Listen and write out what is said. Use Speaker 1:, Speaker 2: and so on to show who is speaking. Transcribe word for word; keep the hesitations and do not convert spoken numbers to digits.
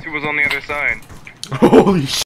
Speaker 1: it was on the other side.
Speaker 2: Holy shit.